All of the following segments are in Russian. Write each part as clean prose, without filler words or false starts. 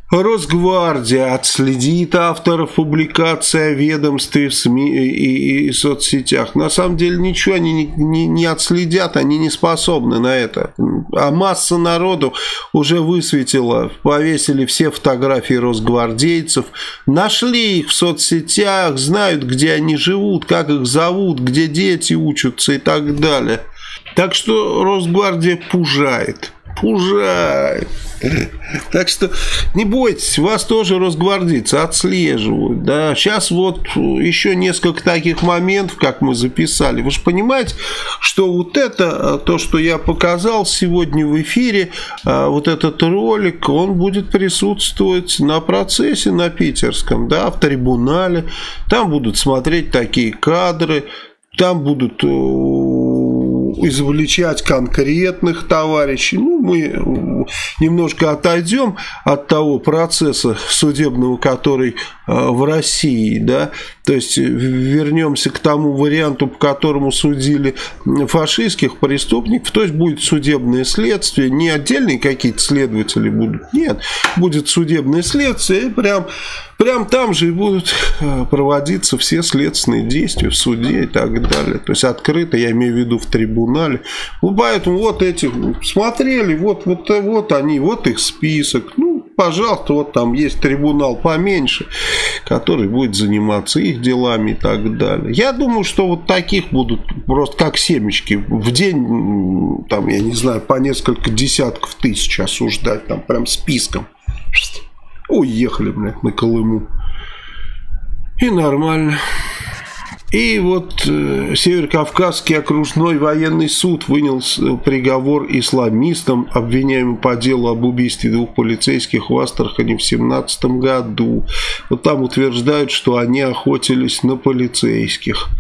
Росгвардия отследит авторов публикаций о ведомстве в СМИ и соцсетях. На самом деле ничего они не отследят, они не способны на это. А масса народу уже высветила, повесили все фотографии росгвардейцев, нашли их в соцсетях, знают, где они живут, как их зовут, где дети учатся и так далее. Так что Росгвардия пужает. Так что не бойтесь, вас тоже росгвардейцы отслеживают. Да. Сейчас вот еще несколько таких моментов, как мы записали. Вы же понимаете, что вот это, то, что я показал сегодня в эфире, вот этот ролик, он будет присутствовать на процессе на питерском, да, в трибунале. Там будут смотреть такие кадры, там будут извлечать конкретных товарищей. Ну, мы немножко отойдем от того процесса судебного, который в России, да, то есть вернемся к тому варианту, по которому судили фашистских преступников, то есть будет судебное следствие, не отдельные какие-то следователи будут, нет, будет судебное следствие, и прям там же и будут проводиться все следственные действия в суде и так далее. То есть открыто, я имею в виду в трибунале. Ну, поэтому вот эти смотрели, вот они, вот их список. Ну, пожалуйста, вот там есть трибунал поменьше, который будет заниматься их делами и так далее. Я думаю, что вот таких будут просто как семечки в день, там, я не знаю, по несколько десятков тысяч осуждать, там прям списком. Уехали, блядь, на Колыму. И нормально. И вот Северокавказский окружной военный суд вынес приговор исламистам, обвиняемым по делу об убийстве 2 полицейских в Астрахани в 2017 году. Вот там утверждают, что они охотились на полицейских.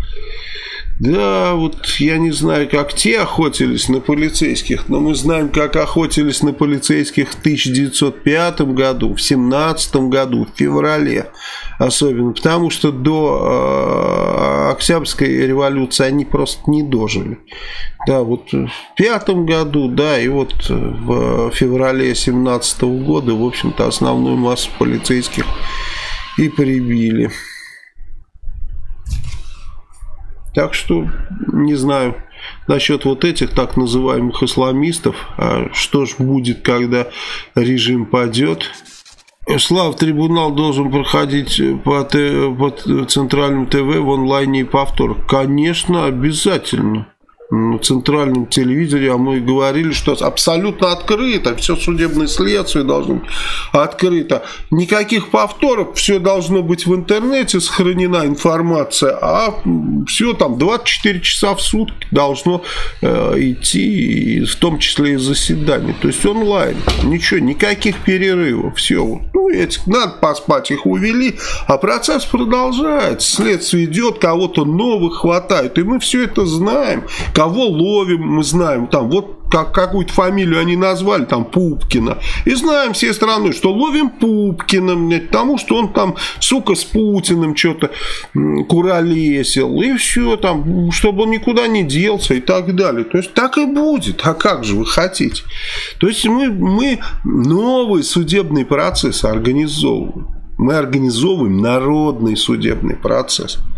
Да, вот я не знаю, как те охотились на полицейских, но мы знаем, как охотились на полицейских в 1905 году, в 1917 году, в феврале особенно, потому что до Октябрьской революции они просто не дожили. Да, вот в 1905 году, да, и вот в феврале 1917 года, в общем-то, основную массу полицейских и прибили. Так что, не знаю, насчет вот этих так называемых исламистов, а что ж будет, когда режим падет. Слав, трибунал должен проходить по центральному ТВ в онлайне и повтор. Конечно, обязательно. На центральном телевизоре, а мы говорили, что абсолютно открыто, все судебное следствие должно быть открыто. Никаких повторов, все должно быть в интернете, сохранена информация, а все там 24 часа в сутки должно идти, в том числе и заседание. То есть онлайн, ничего, никаких перерывов, все. Ну, этих надо поспать, их увели, а процесс продолжается, следствие идет, кого-то новых хватает, и мы все это знаем. Кого ловим, мы знаем, там вот какую-то фамилию они назвали, там Пупкина, и знаем всей страной, что ловим Пупкина, потому что он там, сука, с Путиным что-то куролесил, и все там, чтобы он никуда не делся и так далее. То есть так и будет, а как же вы хотите? То есть мы новый судебный процесс организовываем. Мы организовываем народный судебный процесс.